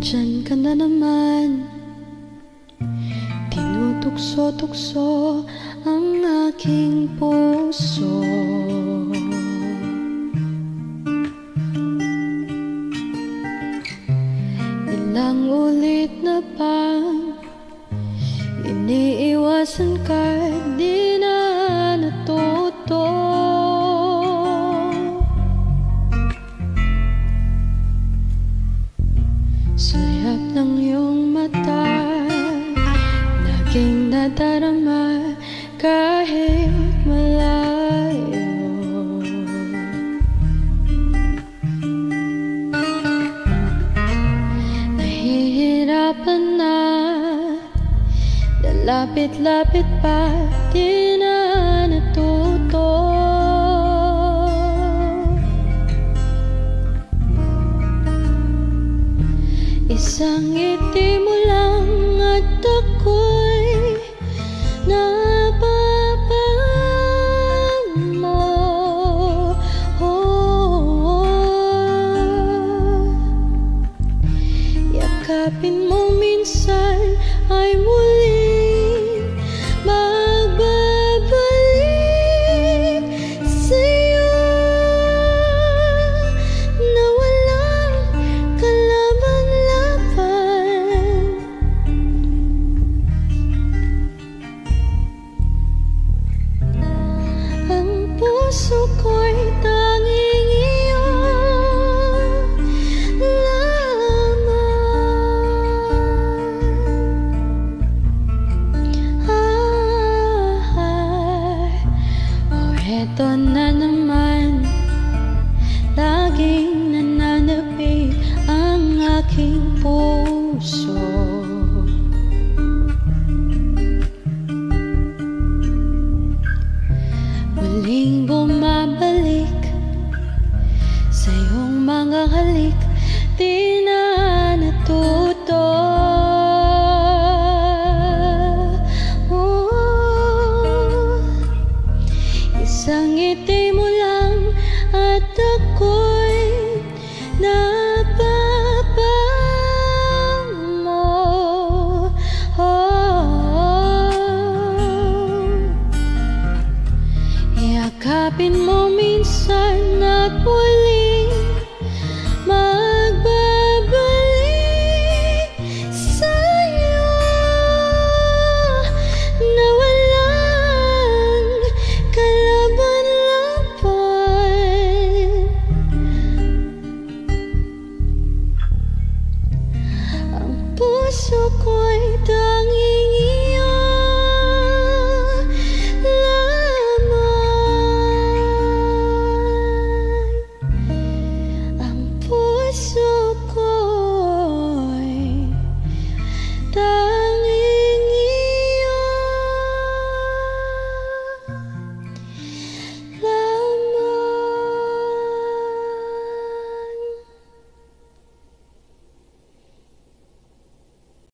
Nandyan ka na naman, tinutukso-tukso ang aking puso. Ilang ulit na bang iniiwasan ka, di na natuto. Sayap ng iyong mata, laging nadarama kahit malayo. Nahihirapan na, lalapit-lapit pa, di na natuto. Isang ngiti mo lang at ako'y napapag mo. Yakapin mo minsan ay muling magbabalik sa'yo na walang kalaban-laban. Ang puso ko'y tanging iyo lamang. Eto na naman, laging nananapig ang aking puso. Muling bumabalik sa iyong mga halik, di na natuto. Isang ngiti mo lang at ako'y napapag mo. Yakapin mo minsan at muling magbabalik sa'yo na walang kalaban-laban. Ang puso ko'y tanging iyo lamang. Ang puso